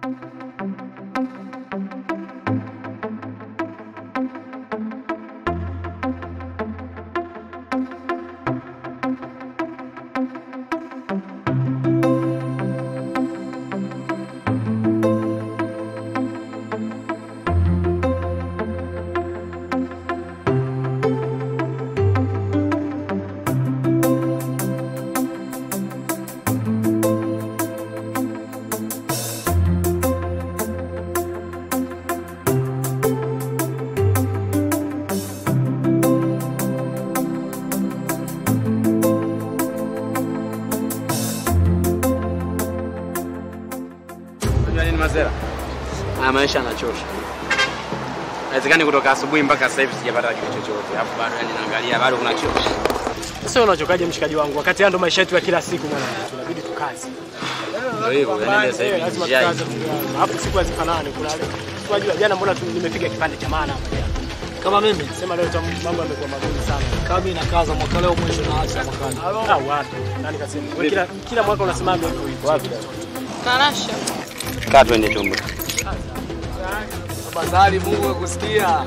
Maisha yanachosha. Haiwezekani kutoka asubuhi mpaka sasa hivi sijapata kitu chochote. Alafu bado naangalia bado kunachosha. Sasa unachokaje mshikaji wangu? Wakati ndo maisha yetu ya kila siku mwana. Tunabidi tukaze. Ndio hivyo, yani sasa hivi njia hii. Alafu siku hazifanani kuna wale. Unajua jana mbona nimepiga kipande cha maana hapa jana. Kama mimi sema leo mambo yamekuwa magumu sana. Kama mimi nakaza mwaka leo mwisho na acha mwakani. Ah wapi? Nani kasema? Kila mwaka unasimama hivyo hivyo. Wapi? Tanasha. Kaa twende chumba. Tafadhali Mungu akusikia.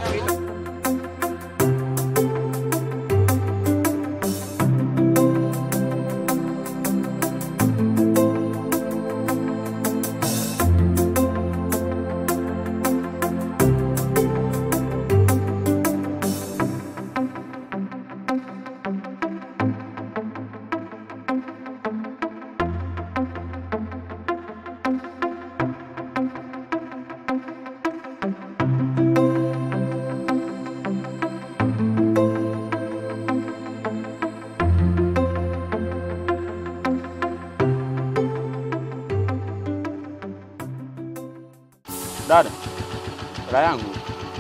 Dada, dada yangu.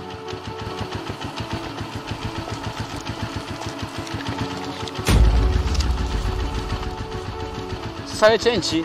Sasa chenchi.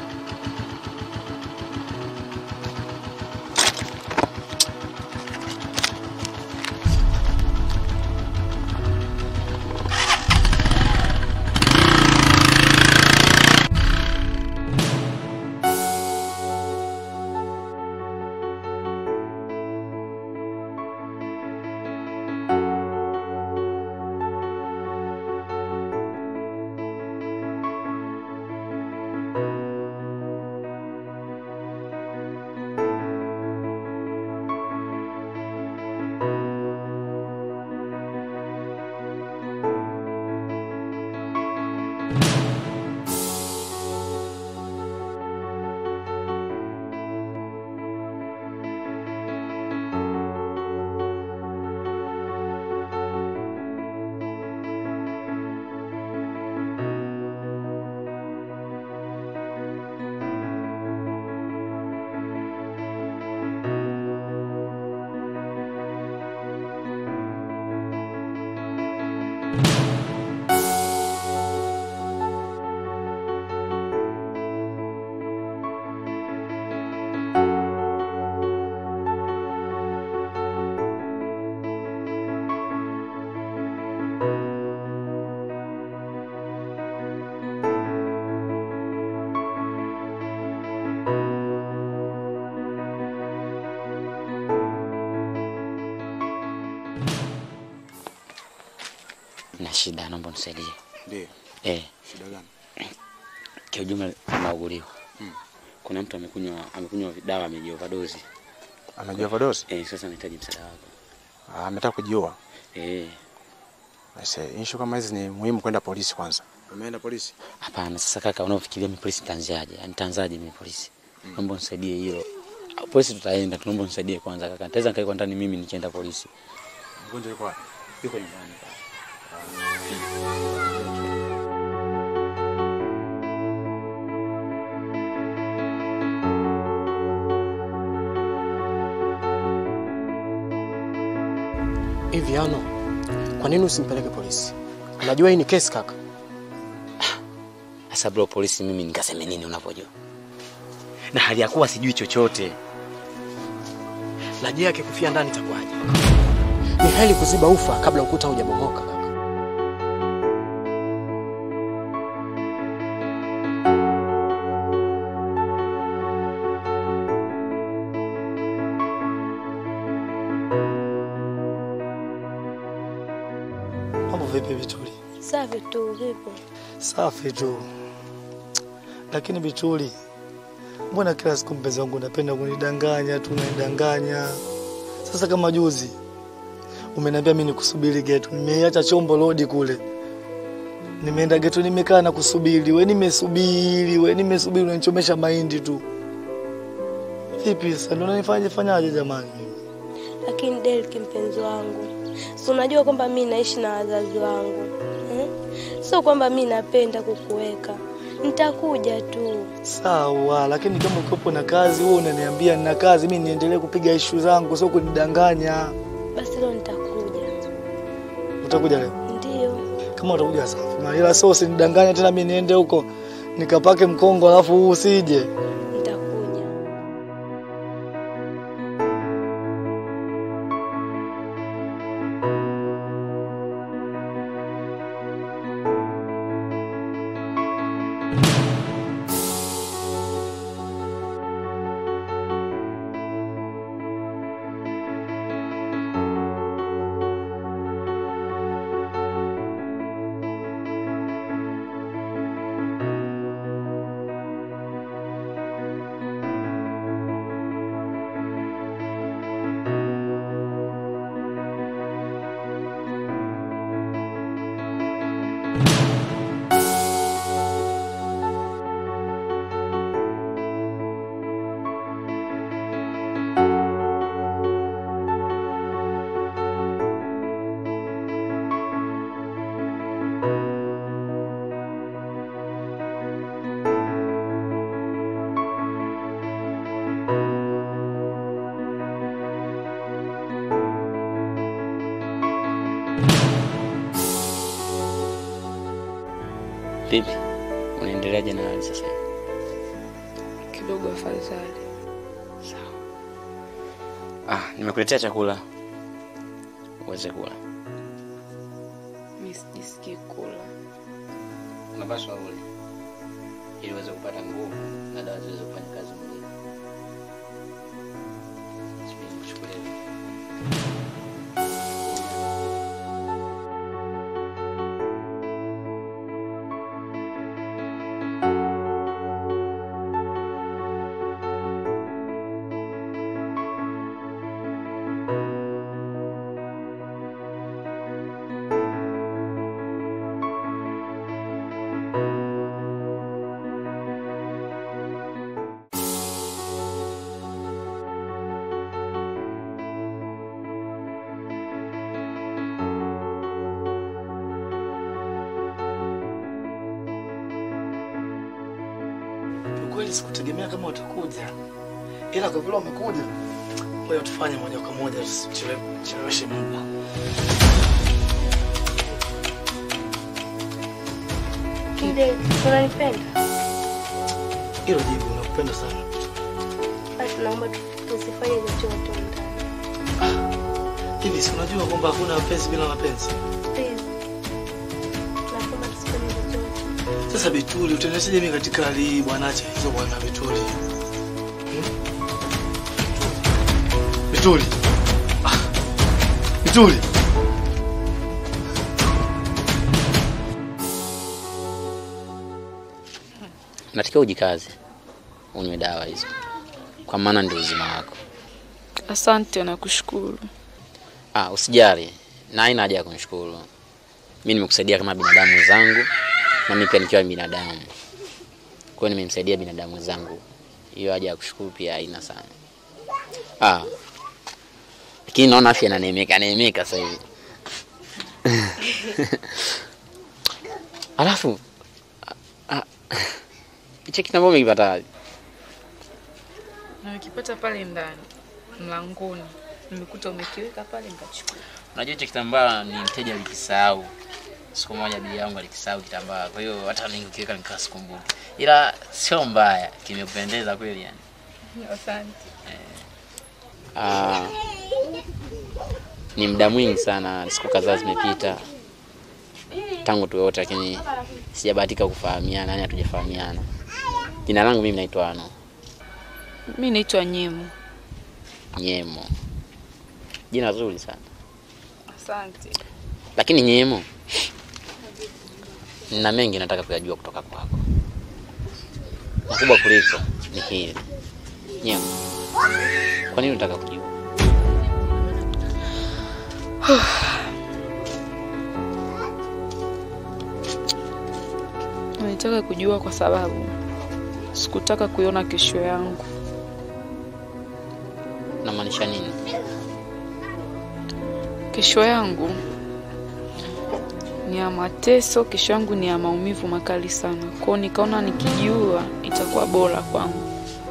Na shida, naomba unisaidie. Ndio. Shida gani? Kiujumla nauguliwa. Kuna mtu amekunywa dawa amejioverdose. Amejioverdose? Sasa nahitaji msaada wako. Ametaka kujiua? Sasa issue kama hizi ni muhimu kwenda polisi kwanza. Umeenda polisi? Hapana, sasa kaka unaofikiria mimi polisi tanzaje? Yaani tanzaje mimi polisi? Naomba unisaidie hilo. Polisi tutaenda, tunaomba unisaidie kwanza kaka. Nitaweza nikae kwa ndani mimi nikienda polisi. Mgonjwa yuko wapi? Yuko nyumbani. Hivi ano, kwa nini usimpeleke polisi? Unajua hii ni kesi kaka. Sasa bro, polisi mimi nikaseme nini unapojua? Na hali ya kuwa sijui chochote. Laji yake kufia ndani itakuwaje? Ni hali kuziba ufa kabla ukuta hujabomoka kaka. Vipi Bituli? Safi tu, vipi? Safi tu. Lakini Bituli, mbona kila siku mpenzi wangu unapenda kunidanganya tu, unanidanganya? Sasa kama juzi umeniambia mimi nikusubiri geto. Nimeacha chombo lodi kule. Nimeenda geto nimekaa na kusubiri. Wewe nimesubiri unanichomesha mahindi tu. Vipi sasa ndio unanifanyaje jamani? Lakini Derek mpenzi wangu, si unajua kwamba mimi naishi na wazazi wangu. Sio kwamba mimi napenda kukuweka. Nitakuja tu. Sawa, lakini kama ukipo na kazi wewe unaniambia nina kazi, mimi niendelee kupiga issue zangu, sio kunidanganya. Basi leo nitakuja. Utakuja leo? Ndio. Kama utakuja safi. Ila sio usinidanganye tena mimi niende huko nikapake mkongo alafu usije. Nitakuja. Vipi? Unaendeleaje na hali sasa? Kidogo afadhali. Sawa. Nimekuletea chakula. Uweze kula. Mimi sijisikii kula. Unapaswa ule. Ili uweze kupata nguvu na dawa ziweze kufanya kazi mwilini. Chukua. Kweli sikutegemea kama utakuja. Ila kwa vile umekuja, wewe tufanye moja kwa moja tusicheleweshe muda. Kide, unanipenda? Hilo jibu nakupenda sana. Basi naomba tusifanye chochote ndani. Hivi si unajua kwamba hakuna mapenzi bila mapenzi? Please. Naomba tusifanye chochote. Sasa Bituli, utaendeshaje mimi katika hali hii bwana? Acha hizo bwana Bituli. Bituli. Bituli. Unatakiwa ujikaze. Unywe dawa hizo. Kwa maana ndio uzima wako. Asante na kushukuru. Usijali. Na haina haja ya kunishukuru. Mimi nimekusaidia kama binadamu zangu na mimi pia nikiwa binadamu. Kwa hiyo nimemsaidia binadamu zangu. Hiyo haja ya kushukuru pia haina sana. Lakini naona afya inanemeka sasa hivi. Alafu picha kitambaa umekipata wapi? Nimekipata pale ndani mlangoni. Nimekuta umekiweka pale nikachukua. Unajua hicho kitambaa ni mteja alikisahau. Siku moja bibi yangu alikisahau kitambaa. Kwa hiyo hata ningekiweka nikasikumbuka. Ila sio mbaya, kimekupendeza kweli yani. Asante. Ni muda mwingi sana, siku kadhaa zimepita tangu tuwe wote, lakini sijabahatika kufahamiana, yani hatujafahamiana. Jina langu mimi naitwa Ano. Mimi naitwa Nyemo. Nyemo. Jina zuri sana. Asante. Lakini Nyemo, nina mengi nataka kuyajua kutoka kwako. Makubwa kuliko ni hili. Nyema, kwa nini unataka kujua? Nilitaka kujua kwa sababu sikutaka kuiona kesho yangu. Unamaanisha nini? Kesho yangu ni ya mateso, kesho yangu ni ya maumivu makali sana. Kwa nikaona nikijua itakuwa bora kwangu.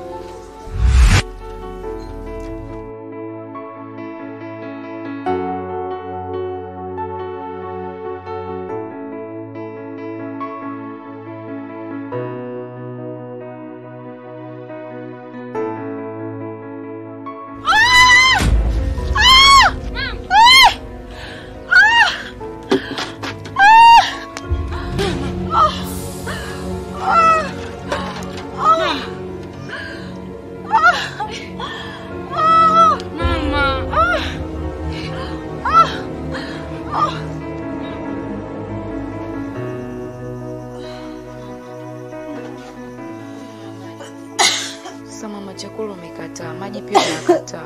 Sasa mama, chakula umekataa, maji pia umekataa.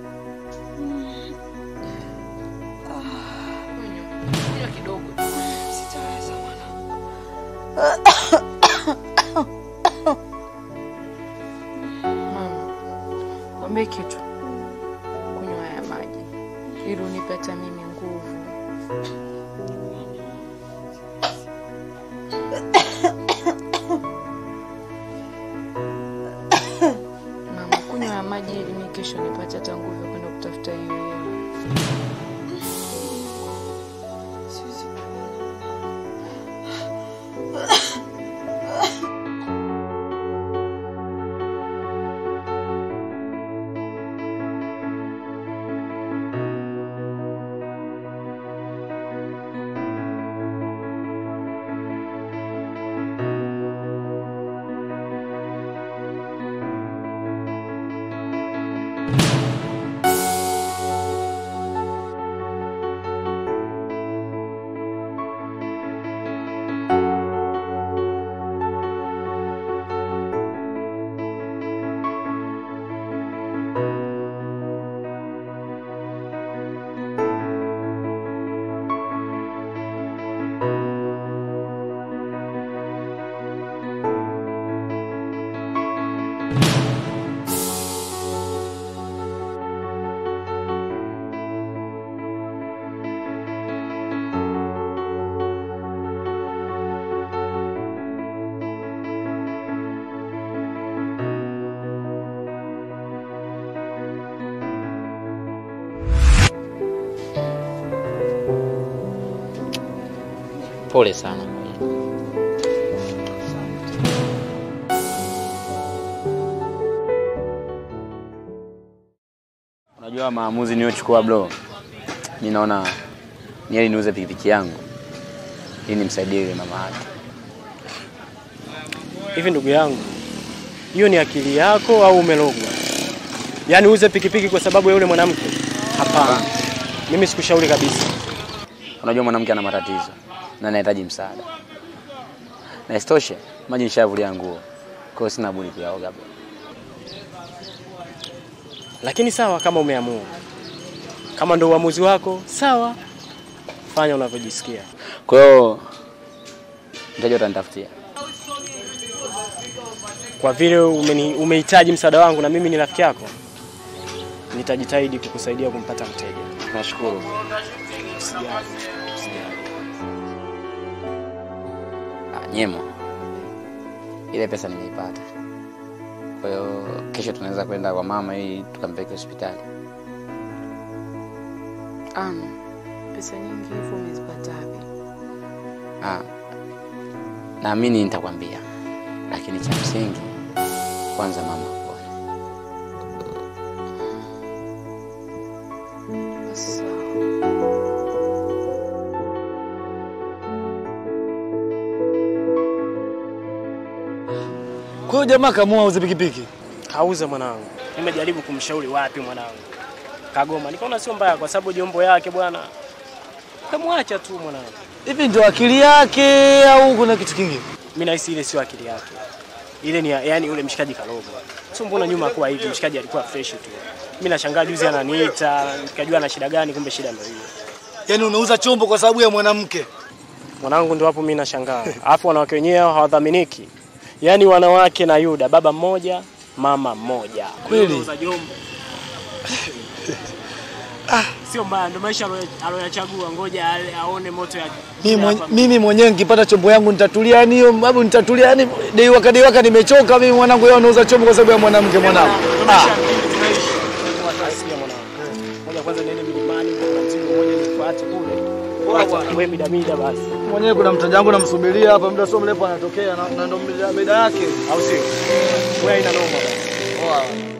Kunywa kidogo. Sitaweza mwana. Mama, kwambie kitu. Kunywa haya maji ili unipe hata mimi nguvu. Mama, kunywa haya maji ili mimi kesho nipate hata nguvu kwenda kutafuta hiyo hela. Pole sana. Unajua maamuzi niliyochukua bro. Mimi naona ni heri niuze pikipiki yangu ili nimsaidie yule mama yake. Hivi ndugu yangu, hiyo ni akili yako au umelogwa? Yaani uze pikipiki kwa sababu ya yule mwanamke? Hapana. Mimi sikushauri kabisa. Unajua mwanamke ana matatizo na anahitaji msaada. Na isitoshe, maji nishavulia nguo. Kwa hiyo sina budi kuyaoga bro. Lakini sawa kama umeamua. Kama ndio uamuzi wako, sawa. Fanya unavyojisikia. Kwa hiyo mteja utanitafutia. Kwa vile umehitaji msaada wangu na mimi ni rafiki yako, nitajitahidi kukusaidia kumpata mteja. Nashukuru. Usijali. Nyemo. Ile pesa nimeipata. Kwa hiyo kesho tunaweza kwenda kwa mama ili tukampeleke hospitali. Pesa nyingi hivyo umezipata wapi? Naamini nitakwambia. Lakini cha msingi kwanza mama apone. Kwa hiyo jamaa kaamua auze pikipiki? Kauze mwanangu. Nimejaribu kumshauri wapi mwanangu. Kagoma. Nikaona sio mbaya kwa sababu jombo yake bwana. Kamwacha tu mwanangu. Hivi ndio akili yake au kuna kitu kingine? Mimi nahisi ile sio akili yake. Ile ni yani ule mshikaji kalogo. Sio mbona nyuma kwa hivi mshikaji alikuwa fresh tu. Mimi nashangaa juzi ananiita, nikajua ana shida gani kumbe shida ndio hiyo. Yaani unauza chombo kwa sababu ya mwanamke. Mwanangu ndio hapo mimi nashangaa. Alafu wanawake wenyewe hawadhaminiki. Yaani wanawake na Yuda, baba mmoja, mama mmoja. Kweli? Unauza jombo. Sio mbaya, ndio maisha aloyachagua. Ngoja aone moto ya mimi mwenyewe nikipata chombo yangu nitatulia, yani hiyo babu nitatulia, yani dei waka nimechoka mimi mwanangu, yeye anauza chombo kwa sababu ya mwanamke mwanangu. Moja kwanza nene milimani kwa mzigo mmoja nipate kule. Wewe bidamida basi. Mwenyewe kuna mteja wangu namsubiria hapa, muda sio mrefu anatokea na ndo bidhaa yake. Au sio? Wewe ina noma. Poa.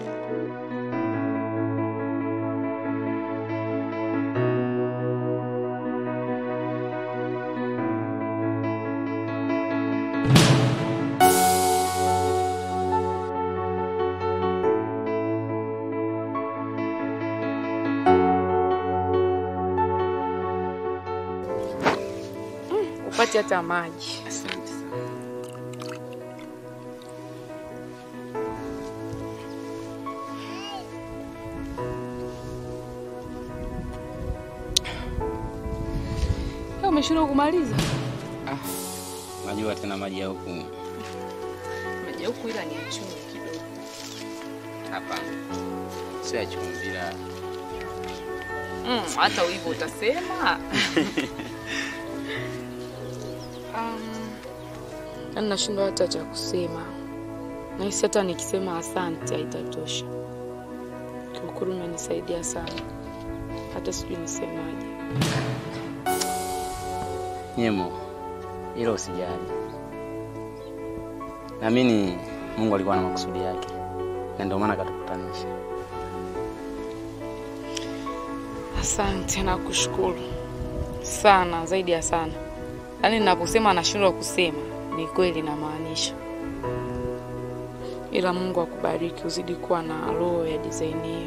Upate hata maji. Asante sana. Wewe umeshindwa kumaliza? Najua tena maji ya huku. Maji ya huku ila ni ya chumvi kidogo. Hapana. Sio ya chumvi la. Hata hivyo utasema. Yaani nashindwa hata cha kusema. Nahisi hata nikisema asante haitatosha. Kiukuru umenisaidia sana. Hata sijui nisemaje. Nyemo, hilo usijali. Naamini Mungu alikuwa na makusudi yake. Na ndio maana akatukutanisha. Asante na kushukuru. Sana, zaidi ya sana. Yaani ninaposema nashindwa kusema, ni kweli namaanisha. Ila Mungu akubariki, uzidi kuwa na roho ya design hiyo.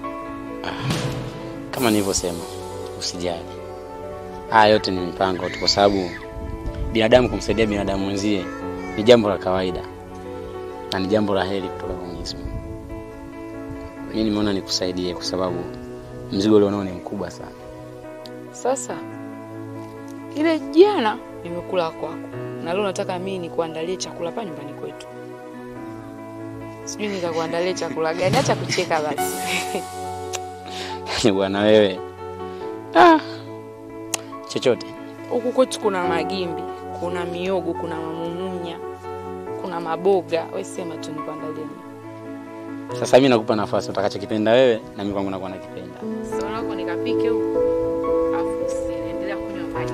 Kama nilivyosema, usijali. Haya yote ni mipango tu, kwa sababu binadamu kumsaidia binadamu mwenzie ni jambo la kawaida. Na ni jambo la heri kutoka kwa Mwenyezi Mungu. Mimi nimeona nikusaidie kwa sababu mzigo ulionao ni mkubwa sana. Sasa ile jana nimekula kwako. Na leo nataka mimi nikuandalie chakula hapa nyumbani kwetu. Sijui nikakuandalie chakula gani, acha kucheka basi. Bwana wewe. Chochote. Huku kwetu kuna magimbi, kuna miogo, kuna mamumunya, kuna maboga. Wewe sema tu nikuandalie. Sasa mimi nakupa nafasi, utakachokipenda wewe na mimi kwangu nakuwa nakipenda. Sasa unako nikapike huko. Afu usiendelea kunywa maji.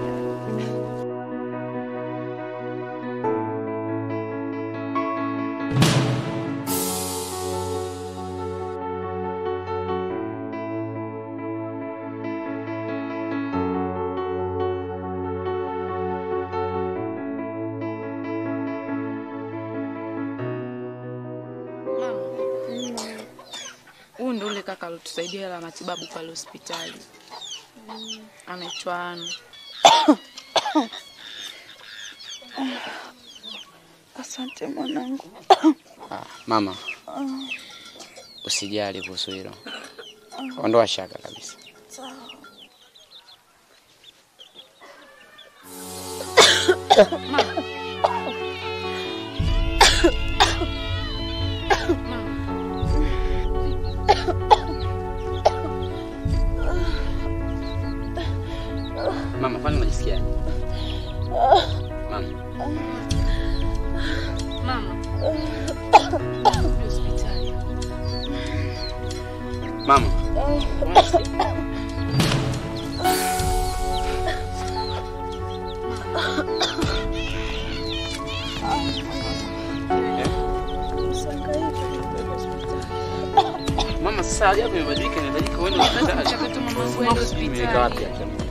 Huyu ndo ule kaka alotusaidia la matibabu pale hospitali. Anaitwa Anu. Asante mwanangu. Mama. Usijali kuhusu hilo. Ondoa shaka kabisa. Sawa. Mama, kwani unajisikiaje? Mama. Mama. Hospitali. Mama. Mama, sasa ajabu imebadilika, inabadilika wewe unataka Chakato mamangu aende hospitali. wapi?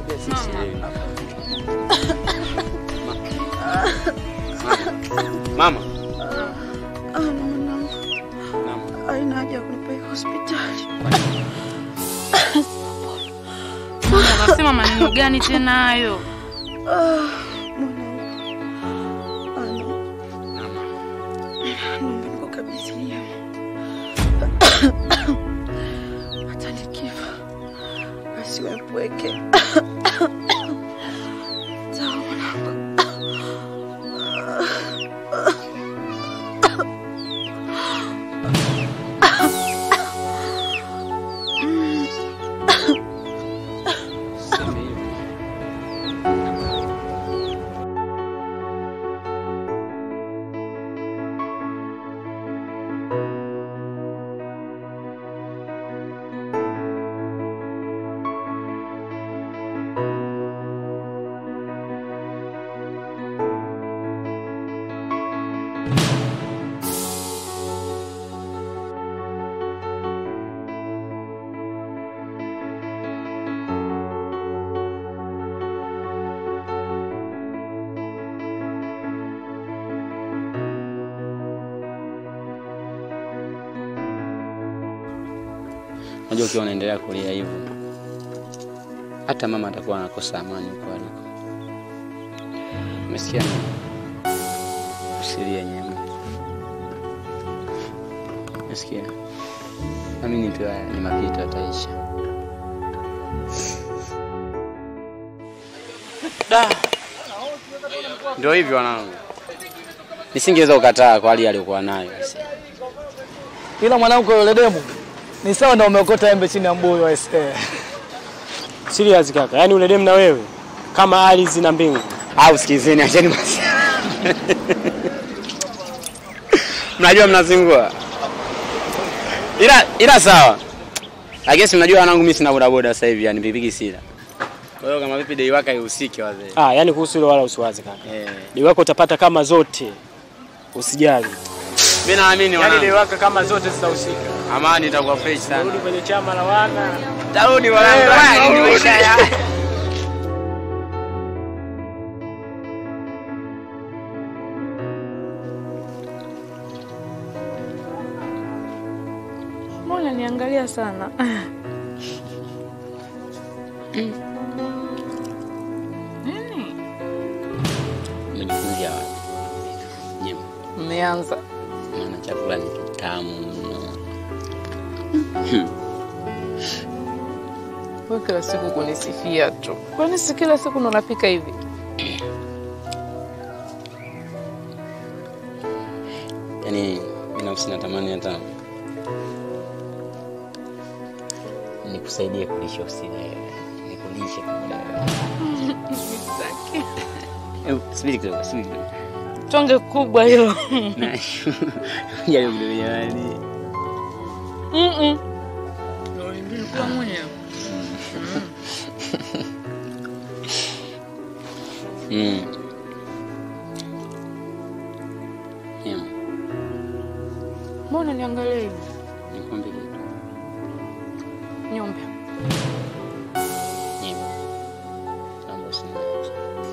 Mama. Mwanangu. Haina haja kunipeleka hospitali. Mama, unasema maneno gani tena hayo? Hata nikifa asiwe mpweke. Sawa mwanangu. Unajua ukiwa unaendelea kulia hivyo, hata mama atakuwa anakosa amani huko aliko. Umesikia? Usilie nyema. Umesikia? Amini tu haya ni mapito, yataisha. Ndio hivyo wanangu. Nisingeweza kukataa kwa hali aliyokuwa nayo. Ila mwanangu yule demu ni sawa na umeokota embe chini ya mbuyu wa SK. Serious kaka. Yaani ule demu na wewe kama ardhi na mbingu. Au sikizeni acheni basi. Mnajua mnazingua. Ila sawa. I guess mnajua wanangu mimi sina bodaboda sasa hivi, yani pipiki sila. Kwa hiyo kama vipi dei waka ihusike wazee. Yani kuhusu ile wala usiwaze kaka. Dei wako utapata kama zote. Usijali. Mimi naamini wanangu. Yani dei wako kama zote zitahusika. Amani itakuwa fresh sana. Rudi kwenye chama la wana. Tarudi wanangu. Mbona niangalia sana? Nini? Nimejifunzia wapi? Nyema. Umeanza. Maana chakula ni kitamu mno. Wewe kila siku kunisifia tu. Kwani si kila siku ndo unapika hivi? Yaani binafsi natamani hata nikusaidie kulisha usile. Nikulishe pamoja na wewe. Subiri kidogo. Tonge kubwa hilo. Jaribu kidogo jamani. Ndio kwa mwenyewe. Mbona niangalia hivi? Nikwambie kitu. Nyombe. Naomba usiniache.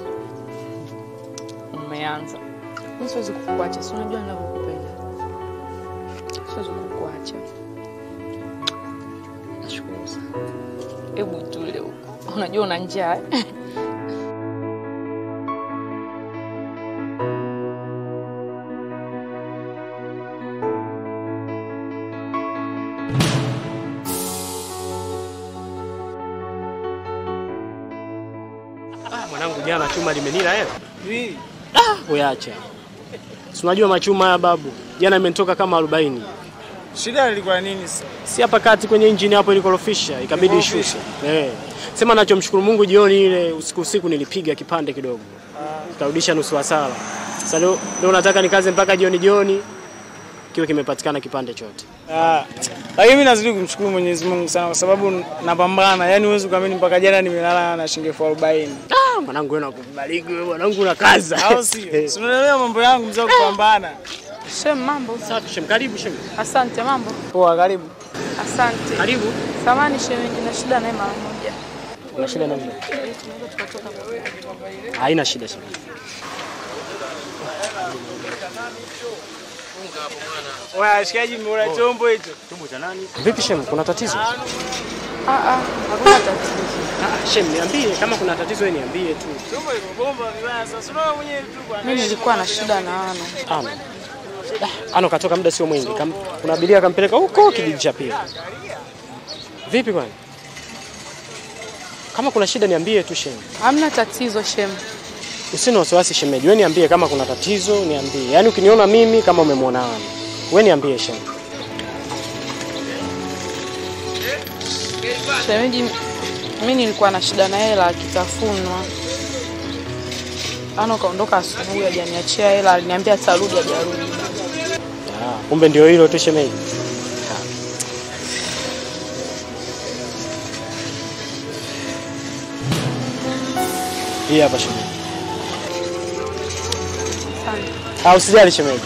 Umeanza. Mimi siwezi kukuacha, si unajua ninavyokupenda. Siwezi kukuacha. Nashukuru sana. Hebu tule huko. Unajua una njaa. Mwanangu jana chuma limenila wewe. Uacha. Si unajua machuma ya babu. Jana imetoka kama 40. Shida ilikuwa nini? Si hapa kati kwenye engine hapo ilikorofisha, ikabidi ishushe. Sema nachomshukuru Mungu jioni ile usiku nilipiga kipande kidogo. Nikarudisha nusu hasara. Sasa leo nataka nikaze mpaka jioni kiwe kimepatikana kipande chote. Lakini mimi nazidi kumshukuru Mwenyezi Mungu sana kwa sababu napambana. Yaani huwezi kuamini mpaka jana nimelala na shilingi 40,000. Mwanangu wewe nakubariki wewe mwanangu unakaza. Au sio? Si unaelewa mambo yangu mzee kupambana. Shem mambo. Safi shem, karibu shem. Asante mambo. Poa, karibu. Asante. Karibu. Samahani shemeji, na shida naye mara moja. Una shida na nini? Haina shida shem. Oya, shikaji mmeona chombo hicho? Chombo cha nani? Vipi Shem, kuna tatizo? Hakuna tatizo. Shem, niambie kama kuna tatizo wewe niambie tu. Chombo iko bomba vibaya sasa. Unaona mwenyewe tu bwana. Mimi nilikuwa na shida na Ano. Ano katoka muda sio mwingi. Kuna abiria akampeleka huko kijiji cha pili. Vipi kwani? Kama kuna shida niambie tu Shem. Hamna tatizo Shem. Usina wasiwasi shemeji. Wewe niambie kama kuna tatizo niambie. Yaani ukiniona mimi kama umemwona Ano. Wewe niambie Shem. Shemeji, mimi nilikuwa na shida na hela akitafunwa. Ano kaondoka asubuhi hajaniachia hela, aliniambia atarudi hajarudi. Kumbe ndio hilo tu shemeji. Hii hapa shemeji. Asante. Usijali shemeji.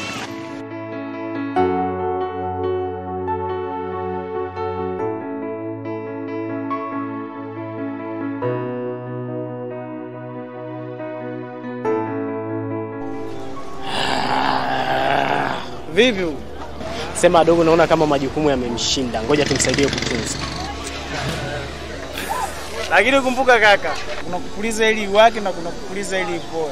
Vipi? Sema dogo, naona kama majukumu yamemshinda. Ngoja tumsaidie kutunza. Lakini kumbuka kaka, kuna kupuliza ili iwake na kuna kupuliza ili ipoe.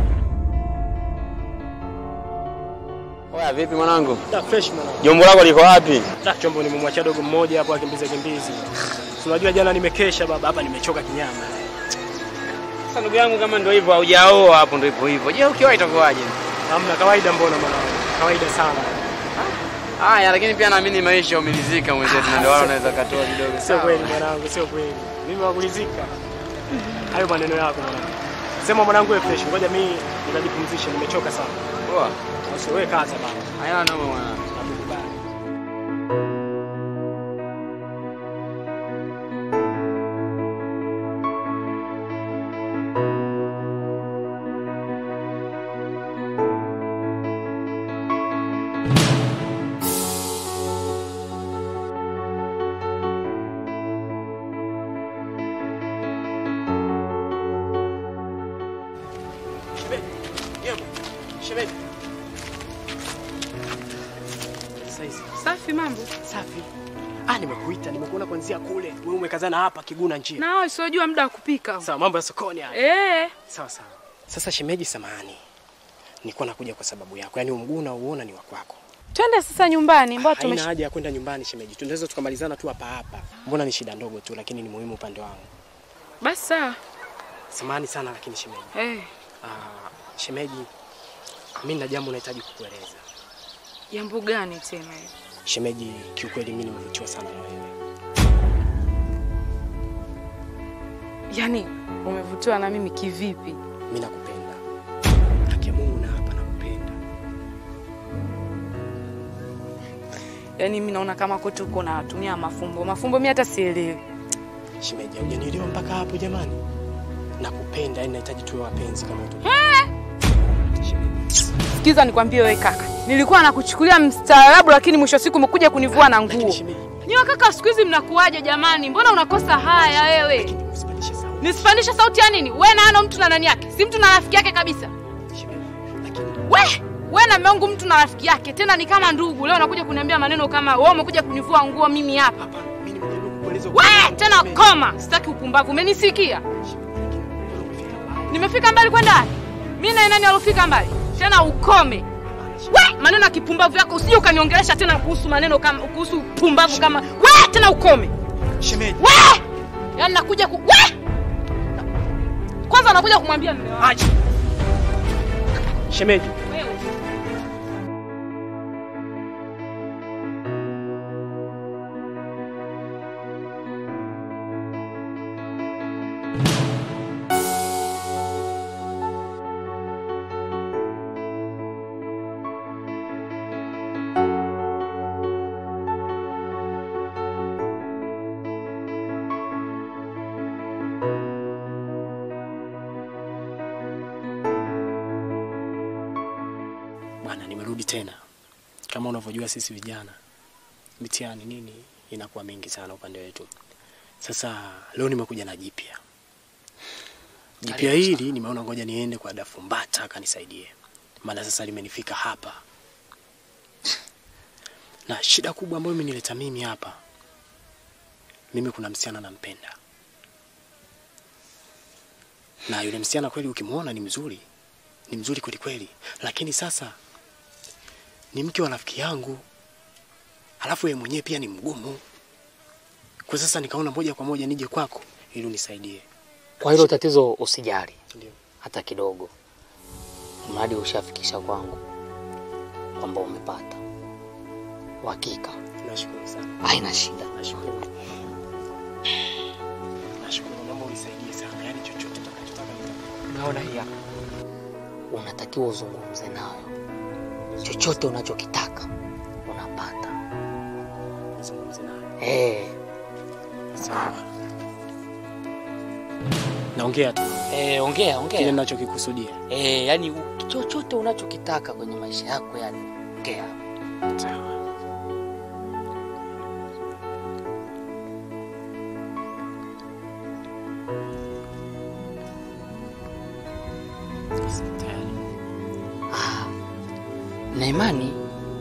Oya, vipi mwanangu? Fresh mwanangu. Jombo lako liko wapi? Chombo nimemwachia dogo mmoja hapo akimbiza kimbizi. Unajua jana nimekesha baba, hapa nimechoka kinyama. Sasa ndugu yangu, kama ndio hivyo haujaoa hapo ndio ipo hivyo. Je, ukioa itakuwaje? Hamna, kawaida mbona mwanangu? Kawaida sana. Haya, lakini pia naamini maisha umilizika mwenzetu na ndio wao unaweza katoa kidogo. Sio kweli mwanangu, sio kweli. Mimi wakulizika. Hayo maneno yako mwanangu. Sema mwanangu wewe fresh, ngoja mimi nitajipumzisha, nimechoka sana. Poa. Usiwe kaza baba. Haya noma mwanangu. Shemeji. Safi mambo. Safi. Nimekuita, nimekuona kuanzia kule. Wewe umekazana hapa Kiguna njia. Na wewe siojua muda wa kupika. Sawa, mambo ya sokoni haya. Sawa. Sasa shemeji, samahani. Nilikuwa nakuja kwa sababu yako. Yaani mguu unaoona ni wa kwako. Twende sasa nyumbani, mbona Haina haja ya kwenda nyumbani shemeji. Tunaweza tukamalizana tu hapa. Mbona ni shida ndogo tu lakini ni muhimu upande wangu. Basi sawa. Samahani sana lakini shemeji. Shemeji, mimi nina jambo nahitaji kukueleza. Jambo gani tena hiyo? Shemeji, kiukweli mimi nimevutiwa sana na wewe. Yaani umevutiwa na mimi kivipi? Mimi nakupenda. Haki ya Mungu na hapa nakupenda. Yaani mimi naona kama kote uko natumia mafumbo. Mafumbo mimi hata sielewi. Shemeji, hujanielewa mpaka hapo jamani? Nakupenda, yani nahitaji tuwe wapenzi kama tu. Sikiza nikwambie wewe kaka. Nilikuwa nakuchukulia mstaarabu lakini mwisho siku umekuja kunivua na nguo. Nyewe kaka siku hizi mnakuaje jamani? Mbona unakosa haya wewe? Nisipandishe sauti ya nini? Wewe na Ano mtu na nani yake? Si mtu na rafiki yake kabisa. Wewe na Mungu mtu na rafiki yake. Tena ni kama ndugu. Leo unakuja kuniambia maneno kama wewe umekuja kunivua nguo mimi hapa. Wewe tena koma. Sitaki upumbavu. Umenisikia? Nimefika mbali kwenda? Mimi na nani alofika mbali? Tena ukome. Maneno ya kipumbavu yako usije ukaniongelesha tena kuhusu maneno kama kuhusu pumbavu kama. Tena ukome. Shemeji. Yaani nakuja kwanza nakuja kumwambia mume wangu. Acha. Shemeji. Bwana, nimerudi tena. Kama unavyojua sisi vijana, mitihani nini inakuwa mingi sana upande wetu. Sasa leo nimekuja na jipya. Jipya hili nimeona ngoja niende kwa Dafumbata akanisaidie. Maana sasa limenifika hapa. Na shida kubwa ambayo imenileta mimi hapa, mimi kuna msichana nampenda. Na yule msichana kweli ukimuona ni mzuri. Ni mzuri kweli kweli. Lakini sasa ni mke wa rafiki yangu. Halafu yeye mwenyewe pia ni mgumu. Kwa sasa nikaona moja kwa moja nije kwako ili unisaidie. Kwa hilo tatizo usijali. Ndio. Hata kidogo. Mradi ushafikisha kwangu kwamba umepata. Hakika. Nashukuru sana. Haina shida. Nashukuru. Nashukuru, naomba unisaidie sana. Yaani chochote utakachotaka Unaona hii hapa. Unatakiwa uzungumze nayo. Chochote unachokitaka unapata. Uzungumze nayo. Sawa. Naongea tu. Ongea. Kile ninachokikusudia. Yani chochote unachokitaka kwenye maisha yako yani ongea. Sawa. Na imani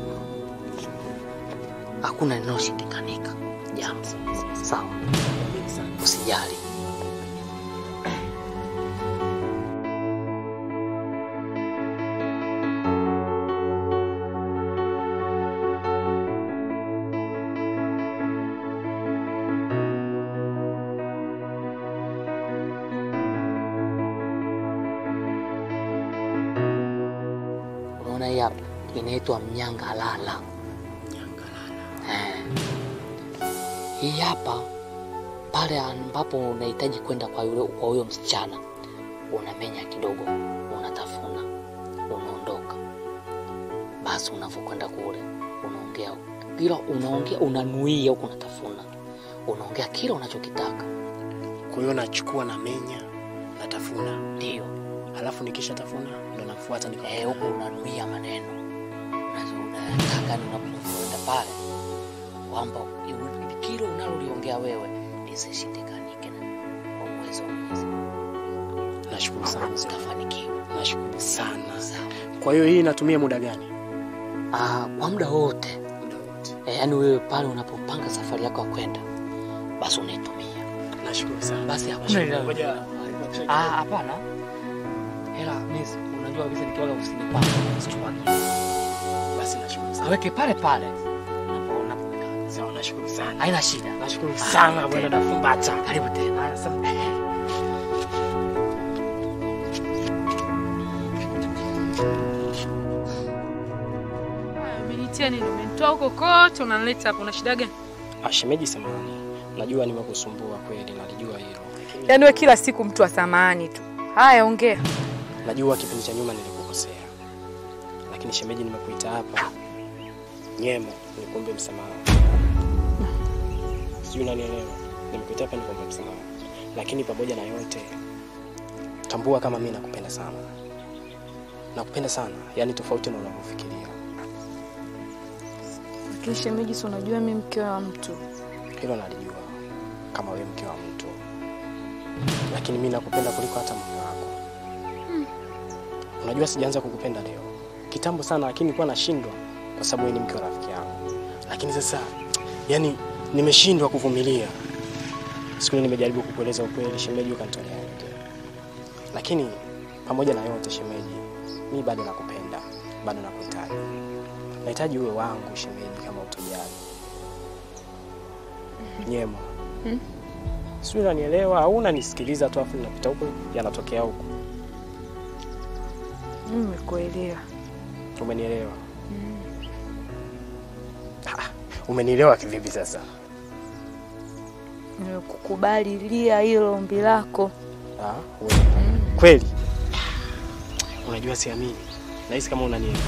hakuna linaloshindikanika. Jambo. Sawa. Usijali. Unaona hii hapa inaitwa mnyangalala. Hii hapa pale ambapo unahitaji kwenda kwa huyo msichana, unamenya kidogo, unatafuna, unaondoka. Basi unavokwenda kule, unaongea bila unanuia huko unatafuna. Unaongea kila unachokitaka. Kwa hiyo nachukua na menya, natafuna. Ndio. Halafu nikisha tafuna ndo nafuata nikaongea. Huko unanuia maneno. Unataka unapokwenda pale kwamba kile unaloliongea wewe lisishindikanike kwa uwezo wa Mwenyezi Mungu. Nashukuru sana, utafanikiwa. Nashukuru sana. Kwa hiyo hii inatumia muda gani? Kwa muda wote. Yaani wewe pale unapopanga safari yako ya kwenda basi unaitumia. Nashukuru sana. Basi hakuna ngoja. Hapana. Hela mizi unajua kabisa nikiwaga usinipanga usichukue. Basi nashukuru sana. Aweke pale pale. Sawa, nashukuru sana. Haina shida. Nashukuru sana bwana Dafumbata. Karibu tena. Asante. Umenitia nini? Umenitoa huko kote unanileta hapo, una shida gani? Shemeji samahani. Najua nimekusumbua kweli, nalijua hilo. Yaani wewe kila siku mtu wa samahani tu. Haya ongea. Najua kipindi cha nyuma nilikukosea. Lakini shemeji nimekuita hapa. Nyemo, nikuombe msamaha. Sijui unanielewa. Nimekuita hapa nikuombe msamaha. Lakini pamoja na yote, tambua kama mimi nakupenda sana. Nakupenda sana, yani tofauti na unavyofikiria. Lakini shemeji, si unajua mimi mke wa mtu. Hilo nalijua kama wewe mke wa mtu. Lakini mimi nakupenda kuliko hata mume wako. Unajua sijaanza kukupenda leo. Kitambo sana, lakini nilikuwa nashindwa kwa sababu wewe ni mke wa rafiki yangu. Lakini sasa yani nimeshindwa kuvumilia. Siku ile nimejaribu kukueleza ukweli, shemeji ukanitolea yote. Lakini pamoja na yote shemeji, mimi bado nakupenda, bado nakuhitaji. Nahitaji uwe wangu shemeji kama utojali. Nyemo. Sio unanielewa au unanisikiliza tu afu ninapita huko yanatokea huko? Nimekuelewa. Umenielewa? Umenielewa kivipi sasa? Nimekukubali lia hilo ombi lako. Wewe. Kweli? Unajua siamini. Nahisi kama unanielewa.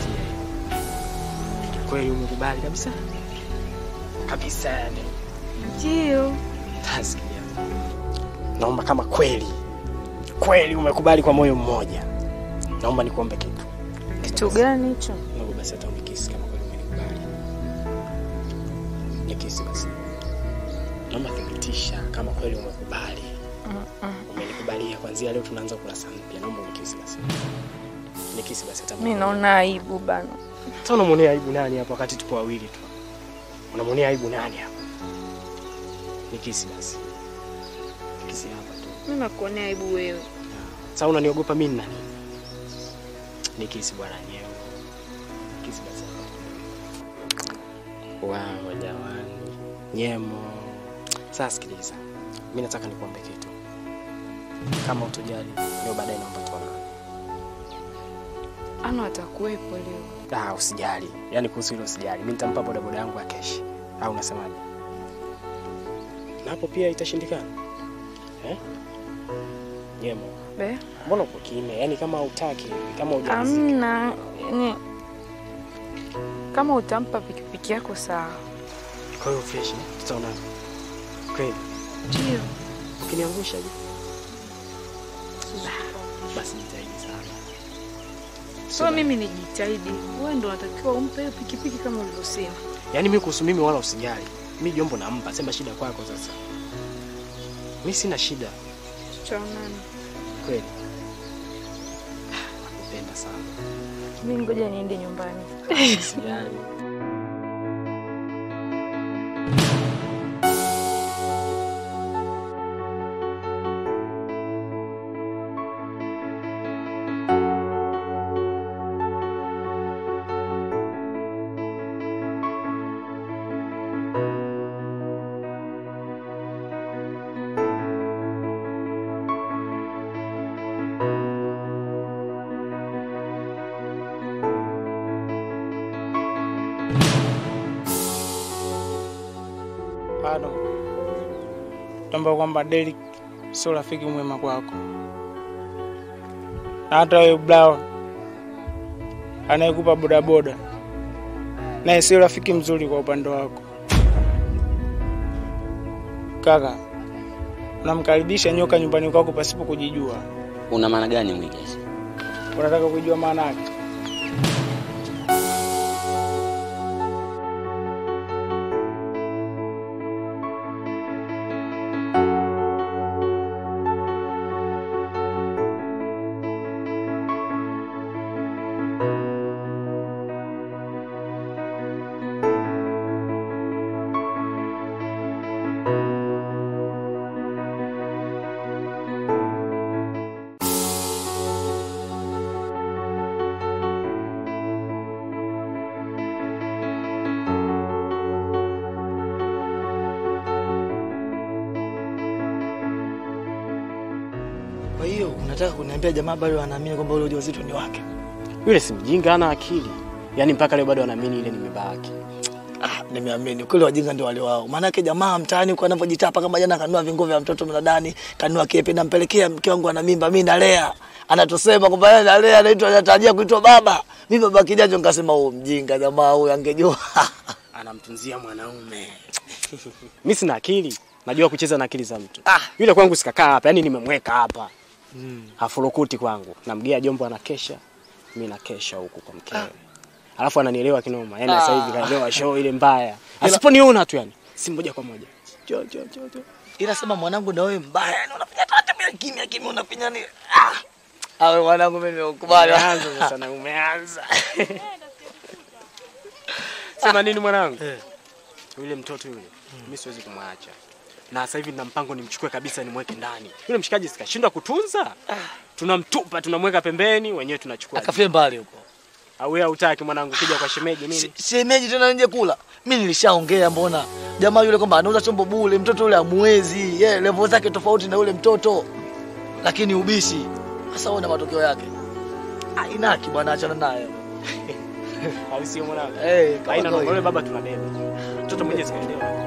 Kweli umekubali kabisa? Kabisa yani. Ndio. Tasikia. Naomba kama kweli umekubali kwa moyo mmoja. Naomba nikuombe kitu. Kitu gani hicho? Naomba basi hata unikisi kama kweli umenikubali. Nikisi basi. Naomba thibitisha kama kweli umekubali. Umenikubalia kuanzia leo tunaanza kurasa mpya. Naomba unikisi basi. Nikisi basi hata. Mimi naona aibu bana. Sasa unamwonea aibu nani hapo wakati tupo wawili tu? Unamwonea aibu nani hapa? Nikisi basi. Nikisi hapa tu. Mimi nakuonea aibu wewe. Sasa unaniogopa mimi nani? Nikisi bwana nyewe. Nikisi basi. Wow, jamani. Nyemo. Sasa sikiliza. Mimi nataka nikuombe kitu. Kama utojali, leo baadaye naomba tuonane. Ano atakuwepo leo. Usijali. Yaani kuhusu hilo usijali. Mimi nitampa bodaboda yangu ya keshi. Au unasemaje? Na hapo pia itashindikana. Nyemo. Mbona uko kimya? Yaani kama hutaki, kama hujalizika. Amna, kama utampa pikipiki yako sawa. Kwa hiyo fresh, tutaonana. Kweli? Ndio. Ukiniangusha je? Basi jitahidi sana. So mimi nijitahidi. Wewe ndo unatakiwa umpe hiyo pikipiki kama ulivyosema. Yaani mimi kuhusu mimi wala usijali. Mimi jombo nampa, sema shida kwako sasa. Mimi sina shida. Tutaonana. Kweli? Nakupenda sana. Mimi ngoja niende nyumbani. Usijali. Bado tambua kwamba Derek sio rafiki mwema kwako. Hata wewe Brown anayekupa bodaboda naye sio rafiki mzuri kwa upande wako. Kaka, unamkaribisha nyoka nyumbani kwako pasipo kujijua. Una maana gani Mwigezi? Unataka kujua maana yake? Kwa hiyo unataka kuniambia jamaa bado anaamini kwamba ule ujauzito ni wake? Yule si mjinga, ana akili. Yaani mpaka leo bado anaamini ile ni mimba yake. Nimeamini. Kweli wajinga ndio wale wao. Maana yake jamaa mtaani kwa anavyojitapa kama jana kanua vingo vya mtoto mnadani, kanua kiepe na mpelekea mke wangu ana mimba, mimi nalea. Anatosema kwamba yeye analea, anaitwa anatarajia kuitwa baba. Mimi baba kijacho nikasema mjinga jamaa huyu angejua. Anamtunzia mwanaume. Mimi sina akili. Najua kucheza na akili za mtu. Yule kwangu sikakaa hapa, yani nimemweka hapa. Hafurukuti kwangu. Namgea jombo anakesha, mimi nakesha huku kwa mkewe. Alafu ananielewa kinoma. Yaani sasa hivi kaelewa show ile mbaya. Asiponiona tu yani, si moja kwa moja. Jo. Ila sema mwanangu na wewe mbaya. Yaani unafanya hata kimya unafanya nini? Awe mwanangu mimi nimekubali. Anza sasa na umeanza. Sema nini mwanangu? Yule mtoto yule, mimi siwezi kumwacha. Na sasa hivi nina mpango nimchukue kabisa nimweke ndani. Yule mshikaji sikashindwa kutunza. Tunamtupa, tunamweka pembeni, wenyewe tunachukua. Akafie mbali huko. Au wewe hutaki mwanangu kuja kwa shemeji mimi? Shemeji tena nje kula. Mimi nilishaongea mbona. Jamaa yule kwamba anauza chombo bure, mtoto yule amwezi. Yeye level zake tofauti na yule mtoto. Lakini ubishi. Sasa ona matokeo yake. Inaki bwana, achana naye. Au sio mwanangu? Haina noma, yule baba tunabeba. Mtoto mwenyewe sikaelewa.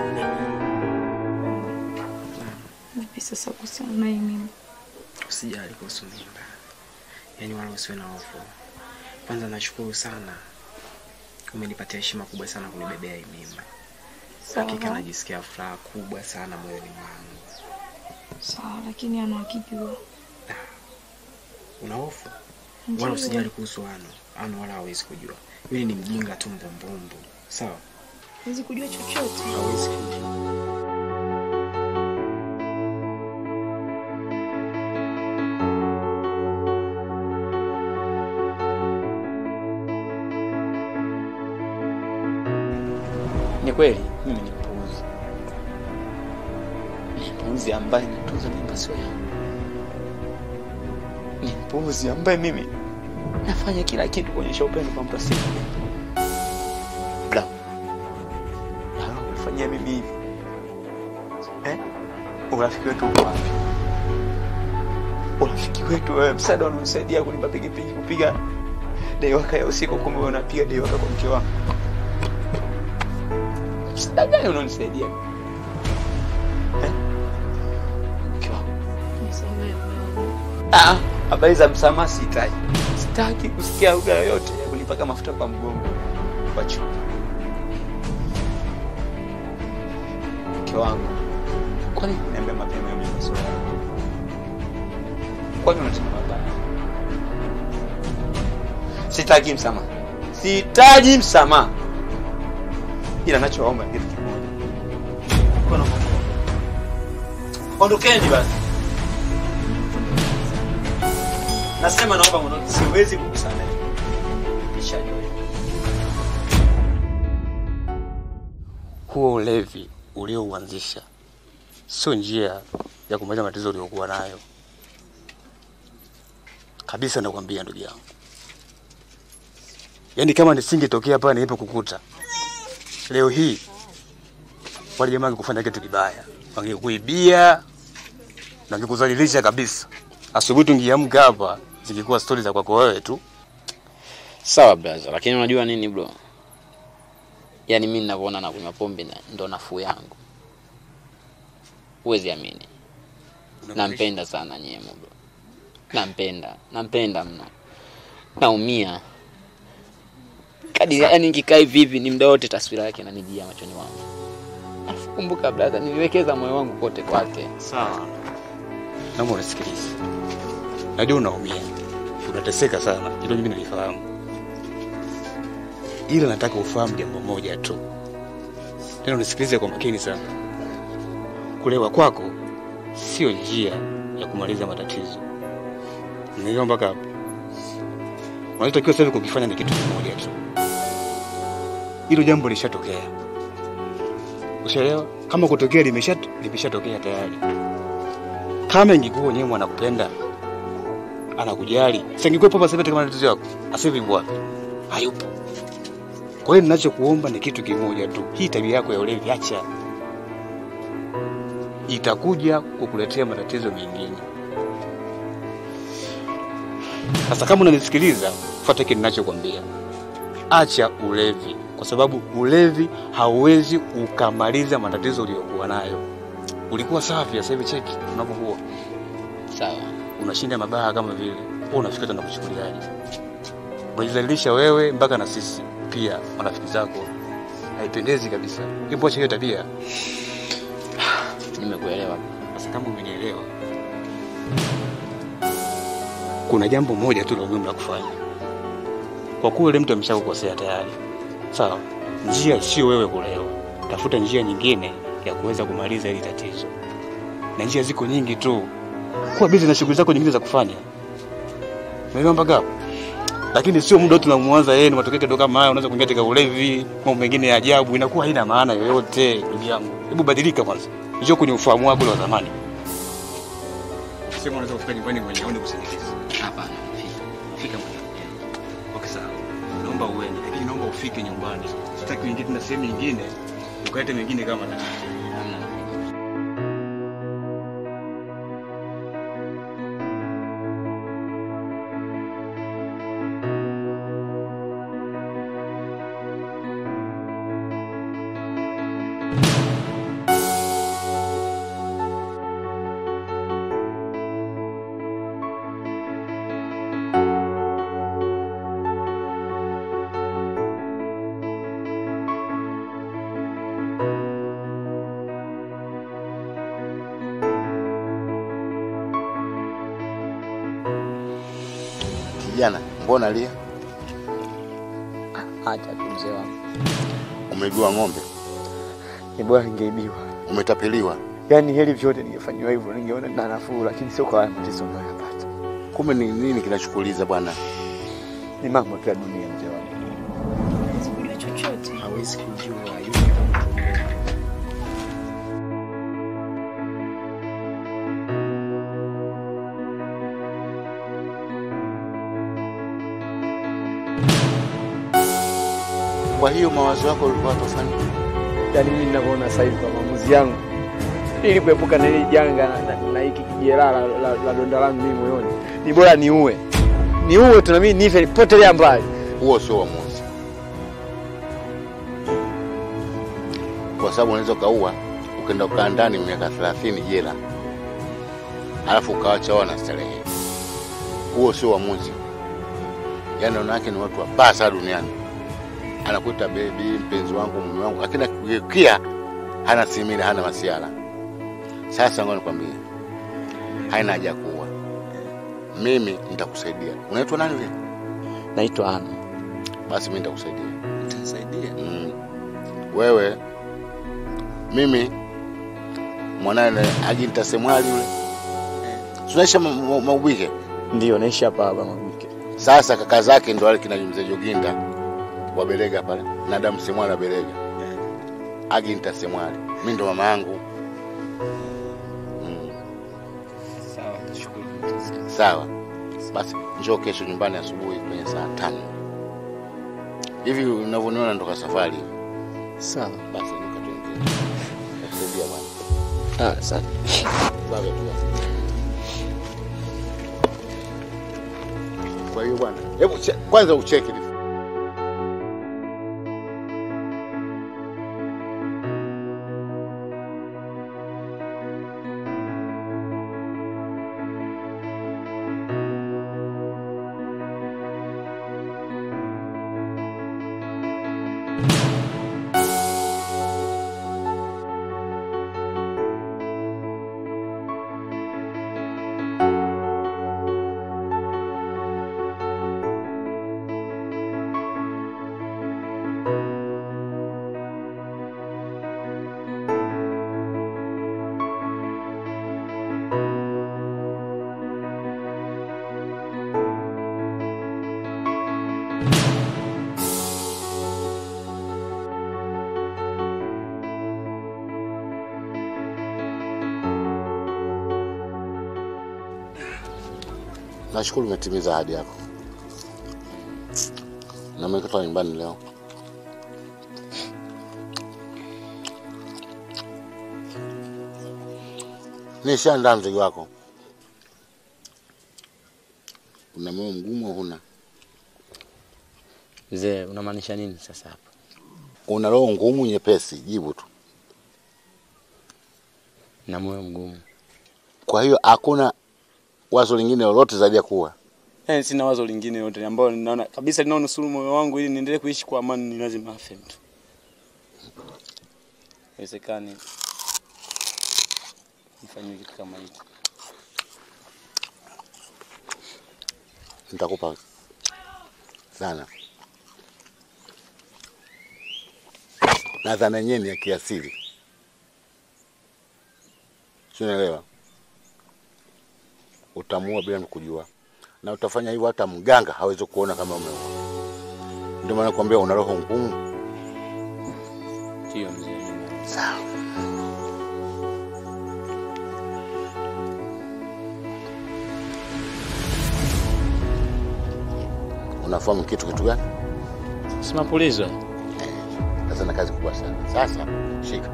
Nipi sasa kusema na mimi? Usijali kuhusu mimba. Yaani wala usiwe na hofu. Kwanza nashukuru sana. Umenipatia heshima kubwa sana kunibebea hii mimba. Hakika najisikia furaha kubwa sana moyoni mwangu. Sawa, lakini ana akijua. Una hofu? Wala usijali kuhusu Ano wala hawezi kujua. Yule ni mjinga tu mbumbumbu. Sawa? Hawezi kujua chochote. Hawezi kujua. kweli mimi ni mpuuzi. Ni mpuuzi ambaye natunza mimba sio yangu. Ni mpuuzi ambaye mimi nafanya kila kitu kuonyesha upendo kwa mtu asiye. Bla. Unafanyia mimi hivi. Urafiki wetu uko wapi? Urafiki wetu wewe msaada unanisaidia kunipa pikipiki kupiga deiwaka ya usiku, kumbe wewe unapiga deiwaka kwa mke wangu. Msaada gani unanisaidia? Mke wangu. Nisamehe. Habari za msamaha sitaki. Sitaki kusikia lugha yoyote ya kunipaka mafuta kwa mgongo. Wacho. Mke wangu. Kwani kuniambia mapema hiyo masuala yako? Kwani unataka mabaya? Sitaki msamaha. Sihitaji msamaha. Ila ninachoomba ni kitu kimoja. Kono. Ondokeni basi. Nasema naomba mwanangu, siwezi kukusamehe. Nishajua. Huo ulevi uliouanzisha sio njia ya kumaliza matatizo uliyokuwa nayo. Kabisa nakwambia ndugu yangu. Yaani kama nisingetokea hapa nipo kukuta leo hii wale jamaa wangekufanya kitu kibaya. Wangekuibia na wangekudhalilisha kabisa. Asubuhi tungeamka hapa zingekuwa stories za kwako wewe tu. Sawa brother, lakini unajua nini bro? Yaani mimi ninavyoona na kunywa pombe ndo nafuu yangu. Huwezi amini. Nampenda sana Nyemo bro. Nampenda mno. Naumia. Kadiri yani nikikaa hivi ni muda wote taswira yake inanijia machoni wangu. Alafu kumbuka brother, niliwekeza moyo wangu kote kwake. Sawa. Naomba unisikilize. Najua unaumia. Unateseka sana. Hilo mimi nalifahamu. Ila nataka ufahamu jambo moja tu. Tena unisikilize kwa makini sana. Kulewa kwako sio njia ya kumaliza matatizo. Niomba mpaka hapo. Unachotakiwa sasa kukifanya ni kitu kimoja tu. Hilo jambo lishatokea. Ushaelewa? Kama kutokea limeshatokea tayari. Kama ingekuwa Nyemo anakupenda, anakujali, singekuwa hapa sasa kama matatizo yako. Asivi wapi? Hayupo. Kwa hiyo ninachokuomba ni kitu kimoja tu. Hii tabia yako ya ulevi acha. Itakuja kukuletea matatizo mengine. Sasa kama unanisikiliza, fuata kile ninachokuambia. Acha ulevi, kwa sababu ulevi hauwezi ukamaliza matatizo uliyokuwa nayo. Ulikuwa safi, sasa hivi cheki unapokuwa. Sawa. Unashinda mabaha kama vile. Wewe unafikiri tena kuchukuliaje? Unajidhalilisha wewe mpaka na sisi pia marafiki zako. Haipendezi kabisa. Hebu acha hiyo tabia. Nimekuelewa. Sasa kama umenielewa, kuna jambo moja tu la muhimu la kufanya. Kwa kuwa yule mtu ameshakukosea tayari. Sawa? Njia sio wewe kulewa. Tafuta njia nyingine ya kuweza kumaliza hili tatizo. Na njia ziko nyingi tu. Kuwa busy na shughuli zako nyingine za kufanya. Umeelewa mpaka hapo? Lakini sio muda tunamwanza yeye, matokeo kidogo kama haya unaweza kuingia katika ulevi, mambo mengine ya ajabu, inakuwa haina maana yoyote ndugu yangu. Hebu badilika kwanza. Njoo kwenye ufahamu wako wa zamani. Sema unaweza kufika nyumbani mwenyewe au kusindikiza. Hapana, fika mwenyewe. Okay sawa. Naomba uende, lakini naomba ufike nyumbani. Sitaki uingie tena sehemu nyingine, ukaete mengine kama na. Kijana, mbona lia? Acha tu mzee wangu. Umeibiwa ng'ombe? Ni bora ningeibiwa. Umetapeliwa? Yaani heli vyote ningefanywa hivyo, ningeona na nafuu, lakini sio kwa matatizo ninayopata. Kumbe ni nini kinachukuliza bwana? Ni mambo tu ya dunia mzee wangu. Hawezi kujua chochote. Hawezi kujua yupi Kwa hiyo mawazo yako ulikuwa tofauti. Yaani mimi ninavyoona sasa hivi kwa maamuzi yangu ili kuepuka na hili janga na hiki kijeraha la donda langu mimi moyoni, ni bora niue tu na mimi nife nipotelea mbali. Huo sio uamuzi. Kwa sababu unaweza kaua ukaenda ukaa ndani miaka 30 jela. Alafu ukaacha wana starehe. Huo sio uamuzi. Yaani wanawake ni watu wabaya sana duniani. Anakuita baby, mpenzi wangu, mume wangu, lakini akikia hana simile, hana masiala. Sasa ngoja nikwambie. Haina haja kuua. Mimi nitakusaidia. Unaitwa nani vile? Naitwa Ana. Basi mimi nitakusaidia. Utanisaidia? Wewe mimi mwanae aje nitasemwali yule. Tunaisha Mabwike. Ndio, naishi hapa Mabwike. Sasa kaka zake ndio wale kina Mzee Joginda wa Belega pale. Na Adam Semwali wa Belega. Aje nitasemwali. Mimi ndo mama yangu. Sawa, nashukuru. Sawa. Basi njoo kesho nyumbani asubuhi kwenye saa 5. Hivi unavyoniona ndoka safari. Sawa. Basi nikatuingia. Nasaidia bwana. Sawa. Sawa tu. Kwa hiyo bwana, hebu kwanza ucheke. Nashukuru umetimiza ahadi yako. Na mimi kutoka nyumbani leo. Nishaandaa mzigo wako. Una moyo mgumu huna? Mzee, unamaanisha nini sasa hapa? Una roho ngumu nyepesi, jibu tu. Na moyo mgumu. Kwa hiyo hakuna wazo lingine lolote zaidi ya kuwa? Sina wazo lingine lolote ambalo ninaona kabisa linaonusuru moyo wangu ili niendelee kuishi kwa amani, ni lazima afe mtu. Haiwezekani nifanye kitu kama hicho. Nitakupa sana. Na dhana yenyewe ni ya kiasili. Unaelewa? Utamua bila kujua. Na utafanya hivyo hata mganga hawezi kuona kama umeua. Ndio maana nakwambia una roho ngumu. Ndio mzee. Sawa. Unafahamu kitu gani? Sima pulizo. Sasa na kazi kubwa sana. Sasa shika.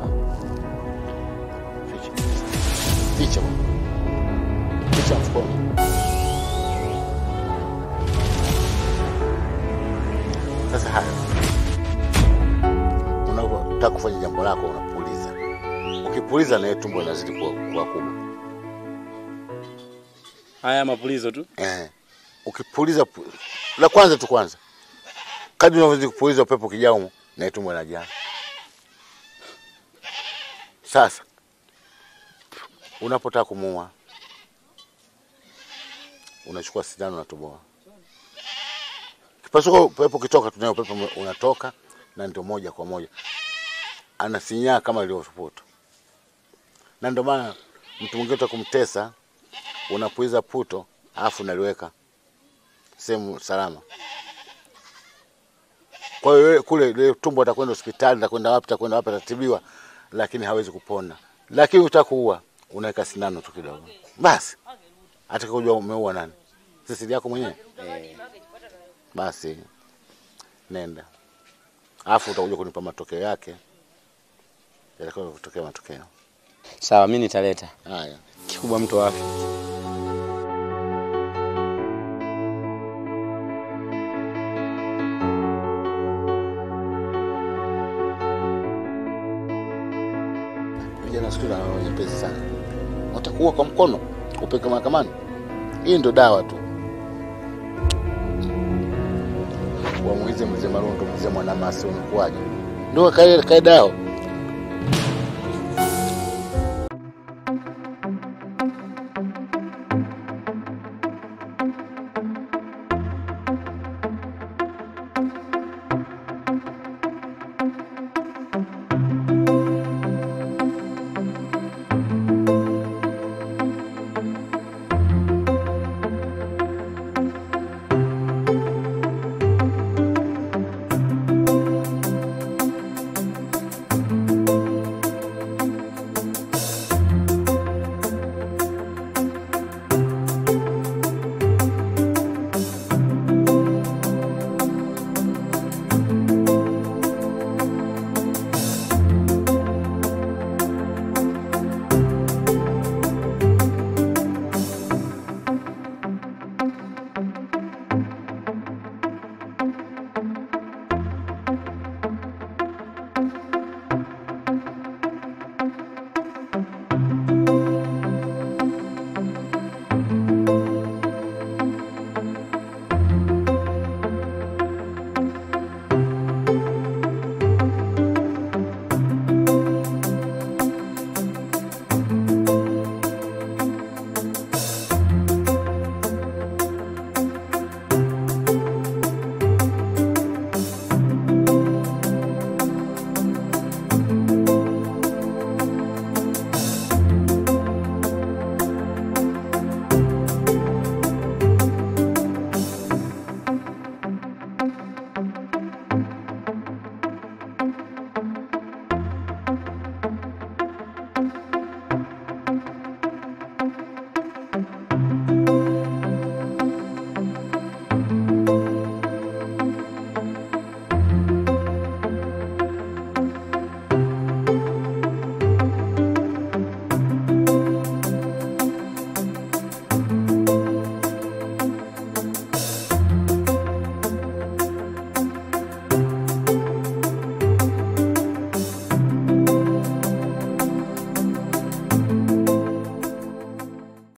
Ficha. Ficha mfukoni. Sasa haya. Unataka kufanya jambo lako unapuliza. Ukipuliza na tumbo inazidi kuwa kubwa. Haya mapulizo tu? Ukipuliza la kwanza. Kadri unavyozidi kupuliza upepo kijao na tumbo inajaa. Sasa unapotaka kumuua unachukua sindano na toboa. Kipasuko upepo kitoka tunayo upepo unatoka na ndio moja kwa moja anasinyaa kama ilivyofuta. Na ndio maana mtu mwingine kumtesa unapuiza puto alafu unaliweka sehemu salama. Kwa hiyo kule tumbo atakwenda hospitali, atakwenda wapi atatibiwa, lakini hawezi kupona. Lakini utakuua unaweka sindano tu kidogo. Basi atakujua umeua nani. Sisi yako mwenyewe. Basi nenda. Alafu utakuja kunipa matokeo yake. Yatakuwa kutokea matokeo. Sawa, mimi nitaleta. Haya. Kikubwa mtu wa afya. Vijana siku hizi wana nyepesi sana. Watakuwa kwa mkono, upeke mahakamani. Hii ndio dawa tu. Wamuize mzee Marundo, mzee Mwanamasi unakuaje? Ndio kaida yao.